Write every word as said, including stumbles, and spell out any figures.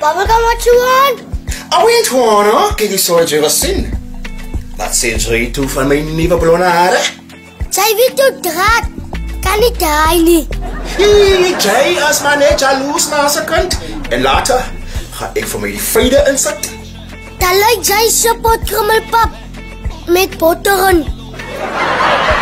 Bubblegum wat so aan? Alweer Tuana, kyk jy so het jy gesien? Wat sê jy toe van my nuwe blonde hare? Sy weet hoe draad. Kan nie draai nie. Hey, jy as maar net jaloers na sy kant. En later ga ek vir my die vrede insit. Dan lyk jy so potkrumelpap met botter in.